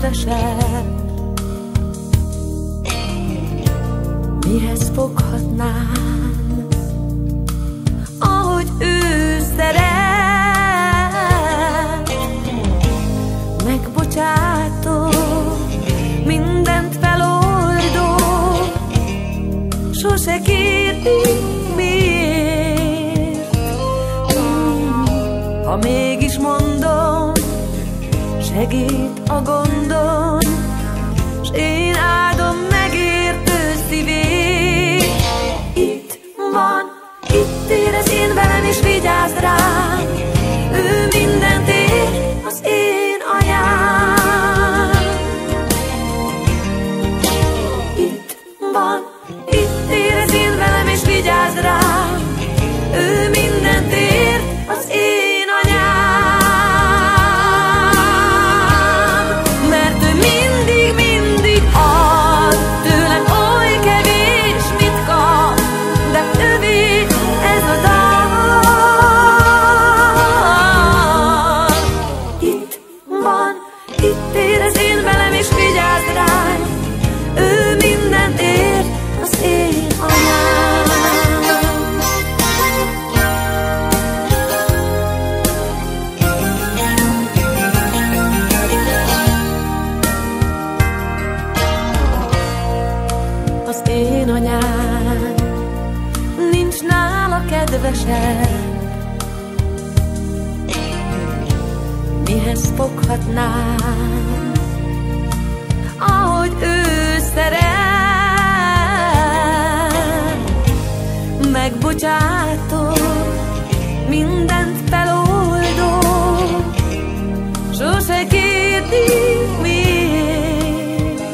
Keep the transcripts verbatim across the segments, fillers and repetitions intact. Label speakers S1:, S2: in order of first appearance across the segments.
S1: kedvesebb. Mihez foghatnám, ahogy ő szeret? Megbocsátó, mindent feloldó, sose kérdi miért. Ha mégis mondom, segít a gondon, s én áldom megértő szívét. Itt van, itt érez én velem, és vigyázz rám. Ő mindent ér, az én anyám. Itt van, itt érez én velem, és vigyázz rám. Ő mindent ér, az én anyám. Mert ő mindig, mindig ad, tőlem oly kevés mit kap, de övé ez a dal. Itt van, itt érez én velem, és vigyázz rám. Ő mindent ér, az én anyám. Az én anyám, nincs nála kedvesebb. Mihez foghatnám, ahogy ő szeret? Megbocsátó, mindent feloldó, sose kérdi miért.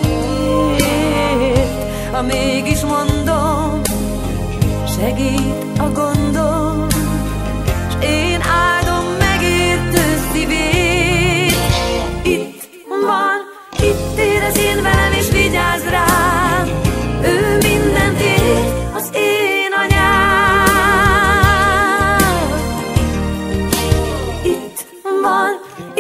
S1: Ha mégis mondom, segít a gondom, s én áldom megértő szívét. Itt van, itt érez én velem, és vigyázz rám. Ő mindent ér, az én anyám. Itt van,